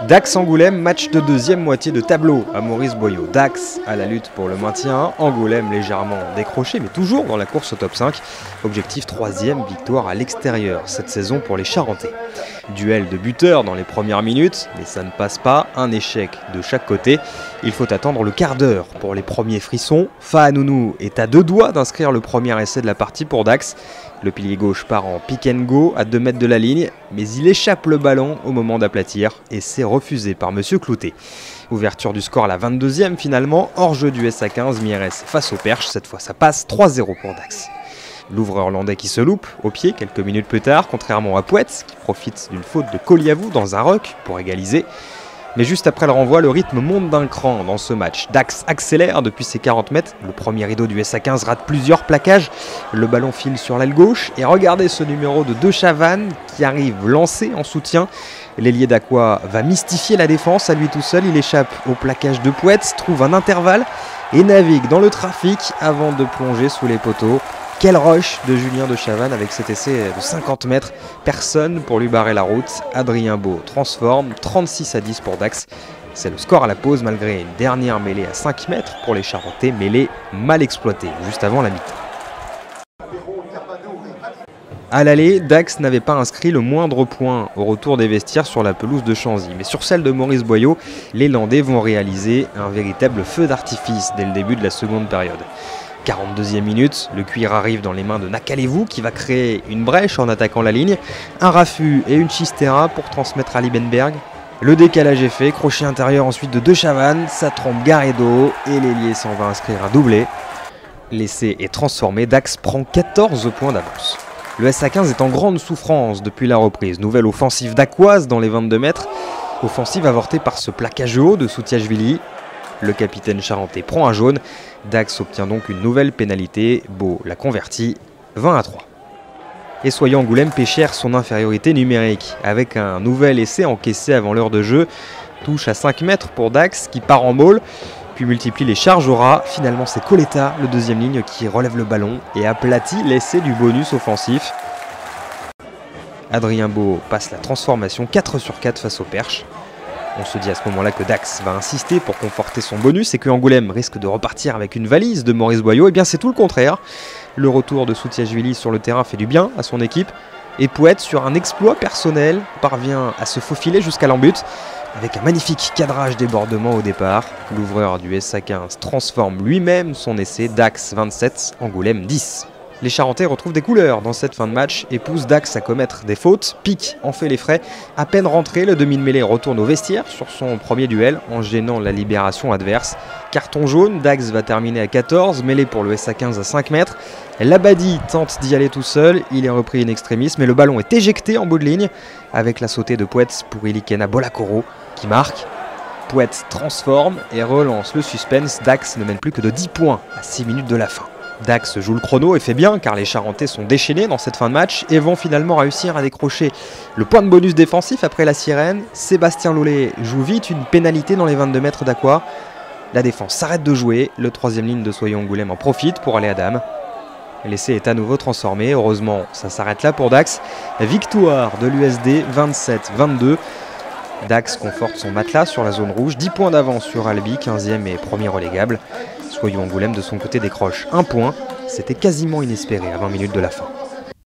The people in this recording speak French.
Dax Angoulême, match de deuxième moitié de tableau à Maurice Boyau. Dax à la lutte pour le maintien, Angoulême légèrement décroché mais toujours dans la course au top 5. Objectif troisième victoire à l'extérieur cette saison pour les Charentais. Duel de buteurs dans les premières minutes, mais ça ne passe pas, un échec de chaque côté. Il faut attendre le quart d'heure pour les premiers frissons. Fahanounou est à 2 doigts d'inscrire le premier essai de la partie pour Dax. Le pilier gauche part en pick and go à 2 mètres de la ligne, mais il échappe le ballon au moment d'aplatir et c'est refusé par Monsieur Cloutet. Ouverture du score à la 22e finalement, hors-jeu du SA15, Mieres face au Perche, cette fois ça passe 3-0 pour Dax. L'ouvreur landais qui se loupe au pied quelques minutes plus tard, contrairement à Pouet qui profite d'une faute de Koliavou dans un ruck pour égaliser. Mais juste après le renvoi, le rythme monte d'un cran dans ce match. Dax accélère depuis ses 40 mètres. Le premier rideau du SA15 rate plusieurs plaquages. Le ballon file sur l'aile gauche. Et regardez ce numéro de De Chavannes qui arrive lancé en soutien. L'ailier d'Aqua va mystifier la défense à lui tout seul. Il échappe au plaquage de Pouet, trouve un intervalle et navigue dans le trafic avant de plonger sous les poteaux. Quel rush de Julien De Chavannes avec cet essai de 50 mètres. Personne pour lui barrer la route. Adrien Beau transforme, 36-10 pour Dax. C'est le score à la pause malgré une dernière mêlée à 5 mètres pour les Charentais. Mêlée mal exploitée juste avant la mi-temps. À l'aller, Dax n'avait pas inscrit le moindre point au retour des vestiaires sur la pelouse de Chanzy. Mais sur celle de Maurice Boyau, les Landais vont réaliser un véritable feu d'artifice dès le début de la seconde période. 42e minute, le cuir arrive dans les mains de Nakalevou qui va créer une brèche en attaquant la ligne. Un raffut et une chistera pour transmettre à Liebenberg. Le décalage est fait, crochet intérieur ensuite de De Chavannes, ça trompe Garrido et l'ailier s'en va inscrire un doublé. L'essai est transformé, Dax prend 14 points d'avance. Le SA15 est en grande souffrance depuis la reprise. Nouvelle offensive d'Aqouaz dans les 22 mètres. Offensive avortée par ce plaquage haut de Soutiachvili. Le capitaine charentais prend un jaune. Dax obtient donc une nouvelle pénalité. Beau la convertit 20-3. Et Soyons Angoulême pêchèrent son infériorité numérique avec un nouvel essai encaissé avant l'heure de jeu. Touche à 5 mètres pour Dax qui part en maul, puis multiplie les charges au ras. Finalement c'est Coletta, le deuxième ligne, qui relève le ballon et aplatit l'essai du bonus offensif. Adrien Beau passe la transformation 4 sur 4 face au Perche. On se dit à ce moment-là que Dax va insister pour conforter son bonus et que Angoulême risque de repartir avec une valise de Maurice Boyau. Eh bien c'est tout le contraire. Le retour de Soutiachvili sur le terrain fait du bien à son équipe. Et Pouet, sur un exploit personnel, parvient à se faufiler jusqu'à l'embut avec un magnifique cadrage débordement au départ. L'ouvreur du SA15 transforme lui-même son essai. Dax 27, Angoulême 10. Les Charentais retrouvent des couleurs dans cette fin de match et poussent Dax à commettre des fautes. Pic en fait les frais. À peine rentré, le demi de mêlée retourne au vestiaire sur son premier duel en gênant la libération adverse. Carton jaune, Dax va terminer à 14, mêlée pour le SA15 à 5 mètres. Labadi tente d'y aller tout seul, il est repris in extremis, mais le ballon est éjecté en bout de ligne avec la sautée de Pouet pour Ilikena Bolakoro qui marque. Pouet transforme et relance le suspense. Dax ne mène plus que de 10 points à 6 minutes de la fin. Dax joue le chrono et fait bien car les Charentais sont déchaînés dans cette fin de match et vont finalement réussir à décrocher le point de bonus défensif après la sirène. Sébastien Lollet joue vite une pénalité dans les 22 mètres d'Aqua. La défense s'arrête de jouer, le troisième ligne de Soyons Angoulême en profite pour aller à dame. L'essai est à nouveau transformé, heureusement ça s'arrête là pour Dax. Victoire de l'USD 27-22. Dax conforte son matelas sur la zone rouge, 10 points d'avance sur Albi, 15e et premier relégable. Soyons Angoulême de son côté décroche un point, c'était quasiment inespéré à 20 minutes de la fin.